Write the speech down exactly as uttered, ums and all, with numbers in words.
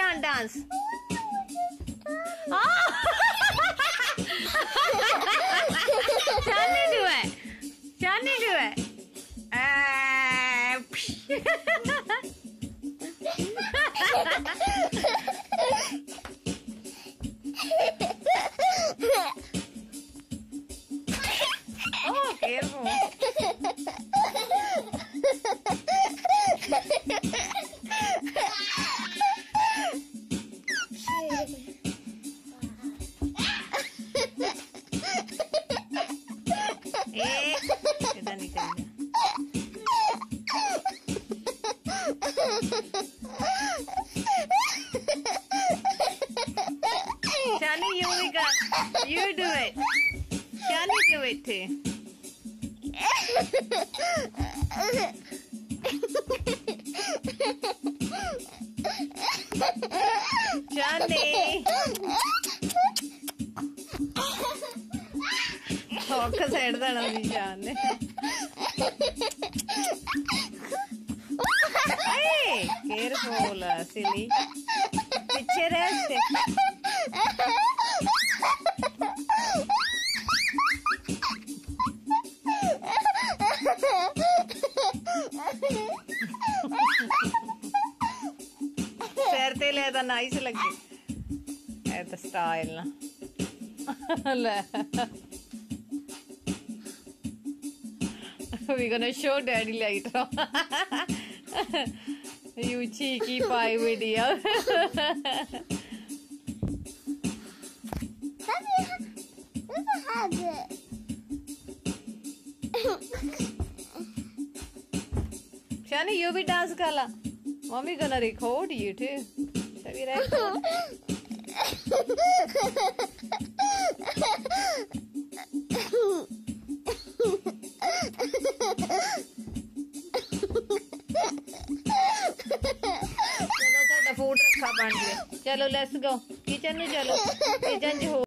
can't dance. Oh! Shani do it. Shani do it. Uh, oh, careful. Eh, kita nikah. Shani, you Vika, you do it. Shani, do it too. Shani. Talk us head the Shani. Hey, careful, uh, silly. Picture rest. Ferte le da nice lagi. È the style na. We're gonna show daddy later. You cheeky pie video. Shani, you be dance kala. Mommy gonna record you too. Shall we record? चलो थोड़ा food रखा बन गया चलो let's go kitchen में चलो kitchen च हो